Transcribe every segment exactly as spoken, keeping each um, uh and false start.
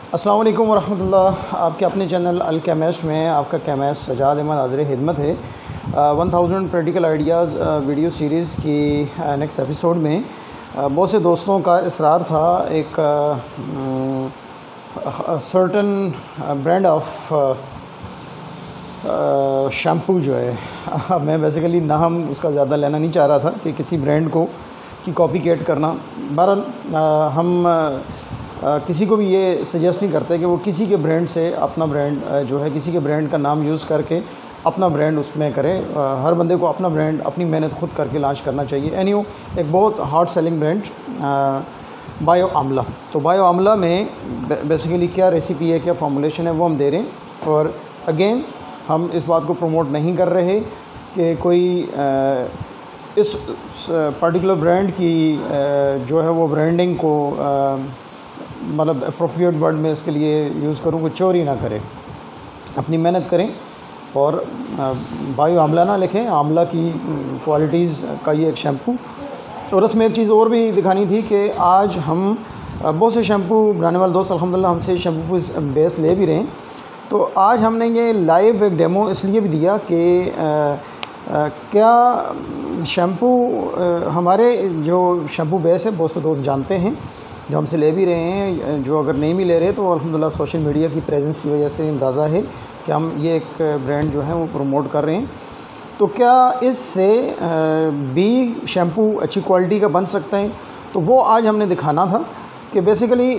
अस्सलाम वालेकुम वरहमतुल्लाह। आपके अपने चैनल अल केमिस्ट में आपका केमिस्ट सजाद अहमद हाज़िर खिदमत है। One thousand practical ideas video series की नेक्स्ट एपिसोड में uh, बहुत से दोस्तों का इसरार था एक सर्टन ब्रांड ऑफ शैम्पू जो है मैं बेसिकली नाम उसका ज़्यादा लेना नहीं चाह रहा था कि किसी ब्रांड को की कॉपी केट करना। बहरहाल uh, हम uh, किसी को भी ये सजेस्ट नहीं करते कि वो किसी के ब्रांड से अपना ब्रांड जो है किसी के ब्रांड का नाम यूज़ करके अपना ब्रांड उसमें करें। हर बंदे को अपना ब्रांड अपनी मेहनत खुद करके लॉन्च करना चाहिए। एनीहो एक बहुत hard selling brand bio Amla. तो बायो आमला में बेसिकली क्या रेसिपी है, क्या फॉर्मूलेशन है, वो हम दे रहे हैं। और अगेन हम इस बात को प्रमोट नहीं कर रहे कि कोई इस पर्टिकुलर ब्रांड की जो है वो ब्रांडिंग को मतलब अप्रोप्रिएट वर्ड में इसके लिए यूज़ करूँ, कोई चोरी ना करे, अपनी मेहनत करें और बायो आमला ना लिखें, आमला की क्वालिटीज़ का ये एक शैम्पू। और उसमें एक चीज़ और भी दिखानी थी कि आज हम बहुत से शैम्पू बनाने वाले दोस्त अल्हम्दुलिल्लाह हमसे शैम्पू बेस ले भी रहे हैं। तो आज हमने ये लाइव एक डेमो इसलिए भी दिया कि क्या शैम्पू हमारे जो शैम्पू बेस है बहुत से दोस्त जानते हैं जो हमसे ले भी रहे हैं, जो अगर नहीं भी ले रहे तो अल्हम्दुलिल्लाह सोशल मीडिया की प्रेजेंस की वजह से अंदाज़ा है कि हम ये एक ब्रांड जो है वो प्रमोट कर रहे हैं। तो क्या इससे भी शैम्पू अच्छी क्वालिटी का बन सकता है, तो वो आज हमने दिखाना था कि बेसिकली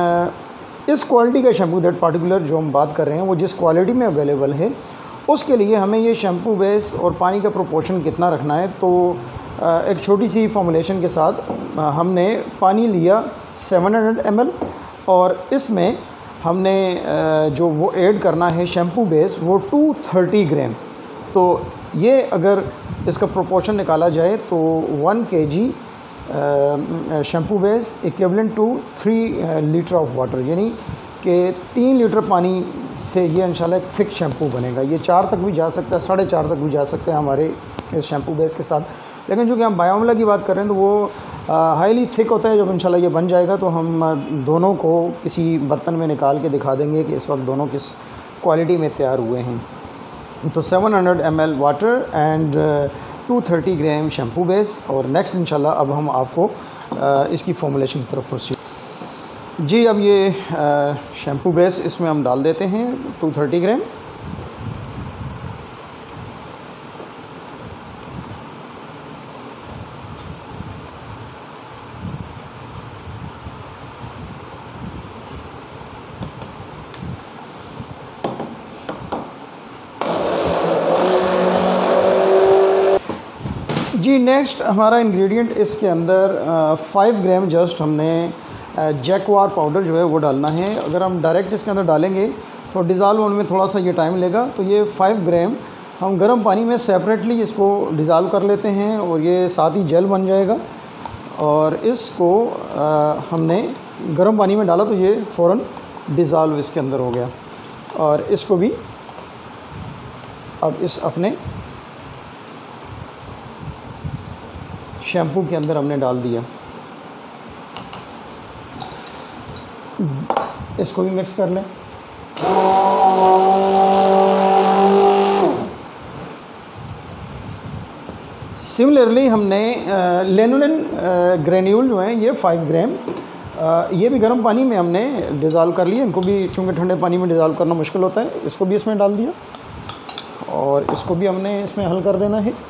इस क्वालिटी का शैम्पू दैट पार्टिकुलर जो हम बात कर रहे हैं वो जिस क्वालिटी में अवेलेबल है उसके लिए हमें ये शैम्पू बेस और पानी का प्रोपोर्शन कितना रखना है। तो एक छोटी सी फॉर्मुलेशन के साथ हमने पानी लिया सेवन हंड्रेड एम एल और इसमें हमने जो वो ऐड करना है शैम्पू बेस वो टू थर्टी ग्राम। तो ये अगर इसका प्रोपोर्शन निकाला जाए तो one K G shampoo base equivalent to three litre of water, यानी कि तीन लीटर पानी से ये इंशाल्लाह एक थिक शैम्पू बनेगा। ये चार तक भी जा सकता है, साढ़े चार तक भी जा सकते हैं हमारे इस शैम्पू बेस के साथ। लेकिन जो कि हम बायो आमला की बात कर रहे हैं तो वो हाईली थिक होता है। जब इंशाल्लाह ये बन जाएगा तो हम दोनों को किसी बर्तन में निकाल के दिखा देंगे कि इस वक्त दोनों किस क्वालिटी में तैयार हुए हैं। तो seven hundred M L water and two thirty gram shampoo base. और नेक्स्ट इंशाल्लाह अब हम आपको इसकी फॉर्मुलेशन की तरफ प्रोसीड। जी अब ये शैम्पू बेस इसमें हम डाल देते हैं टू थर्टी ग्राम। जी नेक्स्ट हमारा इंग्रेडिएंट इसके अंदर फाइव ग्राम जस्ट हमने जैकवार पाउडर जो है वो डालना है। अगर हम डायरेक्ट इसके अंदर डालेंगे तो डिज़ाल्व होने में थोड़ा सा ये टाइम लेगा। तो ये फाइव ग्राम हम गर्म पानी में सेपरेटली इसको डिज़ाल्व कर लेते हैं और ये साथ ही जेल बन जाएगा। और इसको आ, हमने गर्म पानी में डाला तो ये फ़ौरन डिज़ाल्व इसके अंदर हो गया। और इसको भी अब इस अपने शैम्पू के अंदर हमने डाल दिया। इसको भी मिक्स कर लें। सिमिलरली हमने लेनुलिन ग्रेन्यूल जो है ये फाइव ग्राम ये भी गर्म पानी में हमने डिज़ाल्व कर लिया। इनको भी चूँकि ठंडे पानी में डिज़ाल्व करना मुश्किल होता है, इसको भी इसमें डाल दिया और इसको भी हमने इसमें हल कर देना है।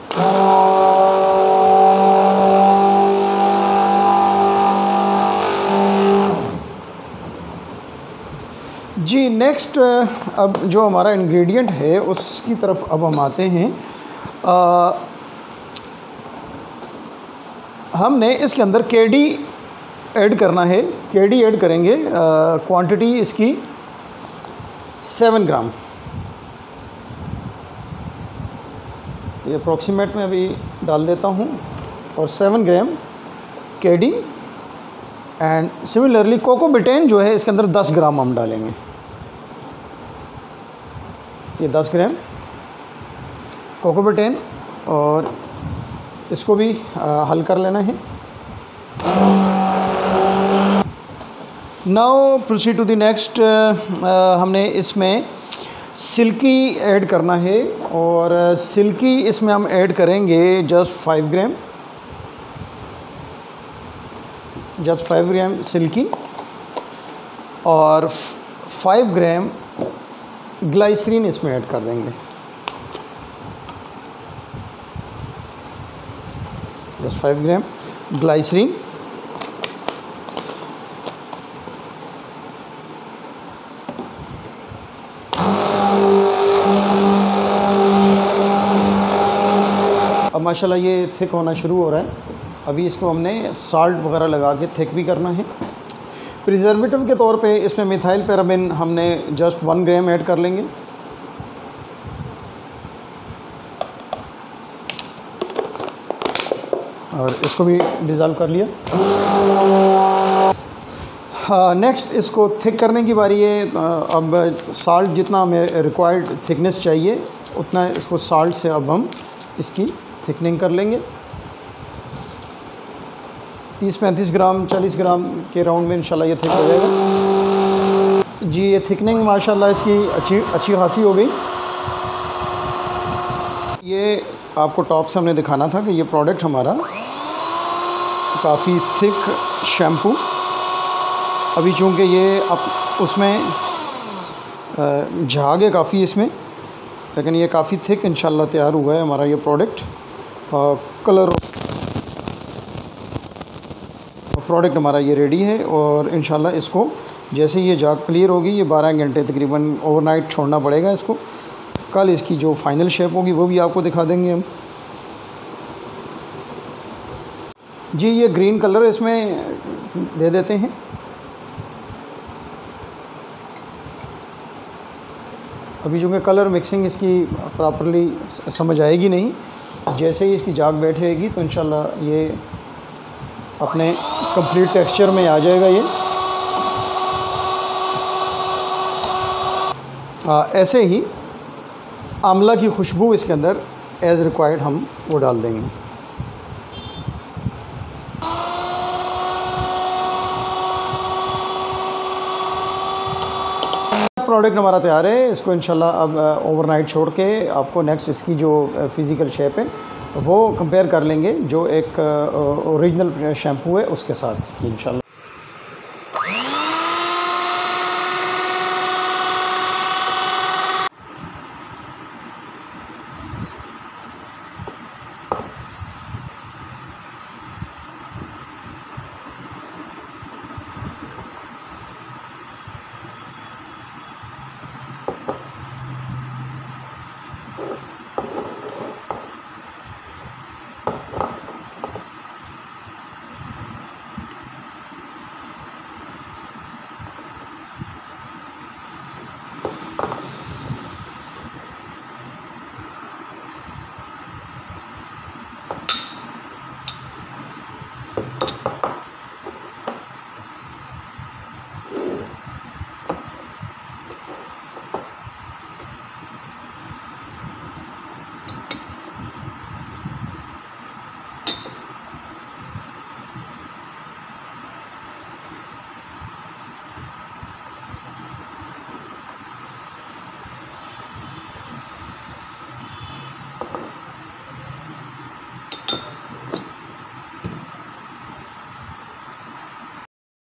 जी नेक्स्ट अब जो हमारा इंग्रेडिएंट है उसकी तरफ अब हम आते हैं। आ, हमने इसके अंदर केडी ऐड करना है। केडी ऐड करेंगे, क्वांटिटी इसकी सेवन ग्राम। ये अप्रॉक्सीमेट में अभी डाल देता हूँ और seven gram KD and similarly cocobetaine जो है इसके अंदर दस ग्राम हम डालेंगे। ये दस ग्राम कोकोबिटेन और इसको भी आ, हल कर लेना है। Now proceed to the next. हमने इसमें सिल्की ऐड करना है और सिल्की इसमें हम ऐड करेंगे just five gram just five gram silky और फाइव ग्राम ग्लाइसरीन इसमें ऐड कर देंगे। जस्ट फाइव ग्राम ग्लाइसरीन अब माशाल्लाह ये थिक होना शुरू हो रहा है। अभी इसको हमने साल्ट वगैरह लगा के थिक भी करना है। प्रिजर्वेटिव के तौर पे इसमें मिथाइल पैराबिन हमने जस्ट वन ग्राम ऐड कर लेंगे। और इसको भी डिज़ोल्व कर लिया। हाँ, नेक्स्ट इसको थिक करने की बारी है। अब साल्ट जितना हमें रिक्वायर्ड थिकनेस चाहिए उतना इसको साल्ट से अब हम इसकी थिकनिंग कर लेंगे। तीस पैंतीस ग्राम चालीस ग्राम के राउंड में इंशाल्लाह ये थिक हो जाएगा। जी ये थिकनिंग माशाल्लाह इसकी अच्छी अच्छी खासी हो गई। ये आपको टॉप से हमने दिखाना था कि ये प्रोडक्ट हमारा काफ़ी थिक शैम्पू, अभी चूँकि ये अब उसमें झाग है काफ़ी इसमें, लेकिन ये काफ़ी थिक इंशाल्लाह तैयार हुआ है हमारा ये प्रोडक्ट। कलर प्रोडक्ट हमारा ये रेडी है और इंशाल्लाह इसको जैसे ये जाग क्लियर होगी, ये बारह घंटे तकरीबन ओवरनाइट छोड़ना पड़ेगा इसको। कल इसकी जो फाइनल शेप होगी वो भी आपको दिखा देंगे हम। जी ये ग्रीन कलर इसमें दे देते हैं। अभी जो कलर मिक्सिंग इसकी प्रॉपरली समझ आएगी नहीं, जैसे ही इसकी जाग बैठेगी तो इंशाल्लाह ये अपने कंप्लीट टेक्सचर में आ जाएगा। ये आ, ऐसे ही आंवला की खुशबू इसके अंदर एज़ रिक्वायर्ड हम वो डाल देंगे। प्रोडक्ट हमारा तैयार है। इसको इंशाल्लाह अब ओवरनाइट छोड़ के आपको नेक्स्ट इसकी जो फ़िज़िकल शेप है वो कंपेयर कर लेंगे जो एक ओरिजिनल शैम्पू है उसके साथ इसकी इंशाल्लाह।